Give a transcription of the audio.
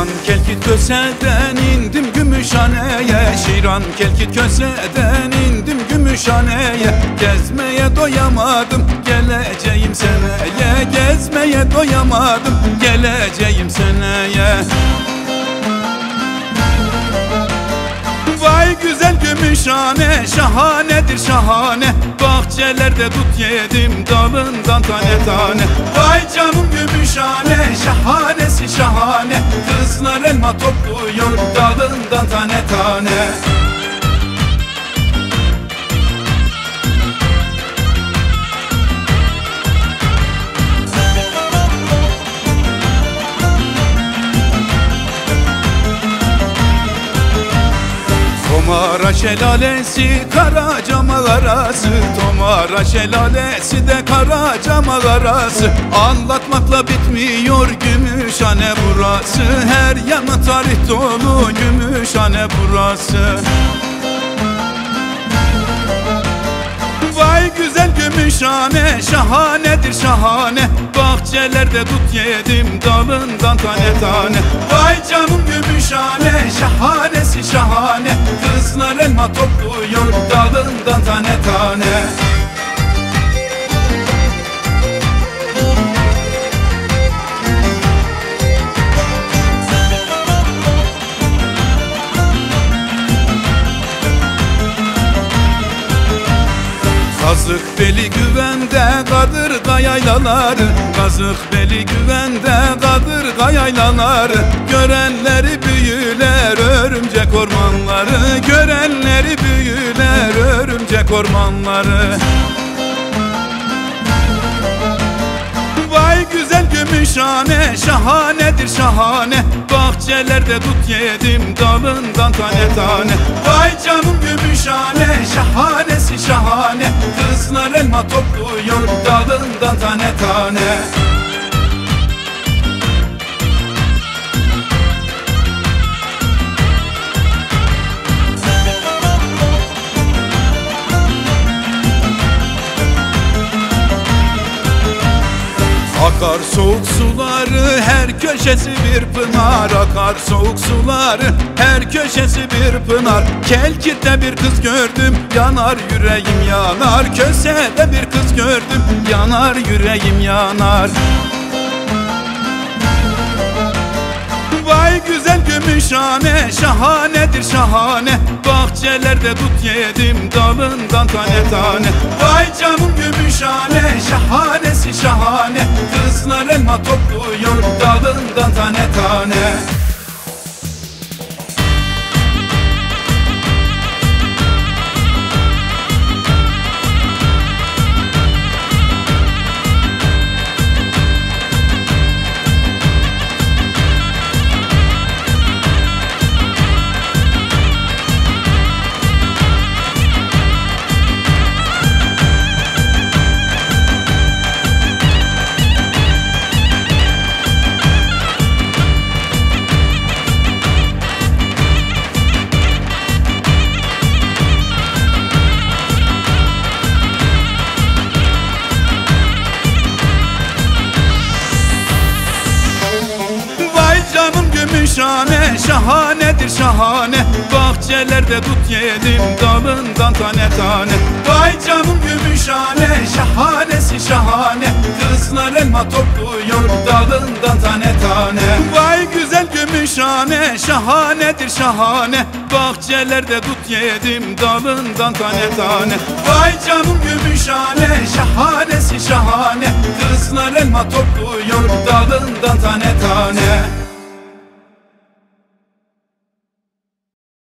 Şiran Kelkit Köse'den indim Gümüşhane'ye. Şiran Kelkit Köse'den indim Gümüşhane'ye. Gezmeye doyamadım, geleceğim seneye. Gezmeye doyamadım, geleceğim seneye. Vay güzel Gümüşhane, şahanedir şahane. Bahçelerde dut yedim, dalından tane tane. Vay canım Gümüşhane, şahanesi şahane. Kızlar elma topluyor, dalından tane tane. Tomara şelalesi Karaca mağarası. Tomara şelalesi de Karaca mağarası. Anlatmakla bitmiyor Gümüşhane burası. Her yanı tarih dolu Gümüşhane burası. Vay güzel Gümüşhane, şahanedir şahane. Bahçelerde dut yedim, dalından tane tane. Vay canım Gümüşhane, şahanesi şahane. Kızlar elma topluyor, dalından tane tane. Kazıkbeli güvende kadırga yaylaları. Kazıkbeli güvende kadırga yaylaları. Görenleri büyüler örümcek ormanları. Görenleri büyüler örümcek ormanları. Vay güzel Gümüşhane, şahanedir şahane. Bahçelerde dut yedim, dalından tane tane. Vay canım Gümüşhane, şahanesi şahane. Kızlar elma topluyor, dalından tane tane. Akar soğuk suları, her köşesi bir pınar. Akar soğuk suları, her köşesi bir pınar. Kelkit'te bir kız gördüm, yanar yüreğim yanar. Köse'de bir kız gördüm, yanar yüreğim yanar. Vay güzel Gümüşhane, şahanedir şahane. Bahçelerde dut yedim, dalından tane tane. Vay canım Gümüşhane, şahanesi şahane. Kızlar elma topluyor, dalından tane tane. Gümüşhane, şahanedir şahane. Bahçelerde dut yedim, dalından tane tane. Vay canım Gümüşhane, şahanesi şahane. Kızlar elma topluyor, dalından tane tane. Vay güzel Gümüşhane, şahanedir şahane. Bahçelerde dut yedim, dalından tane tane. Vay canım Gümüşhane, şahane.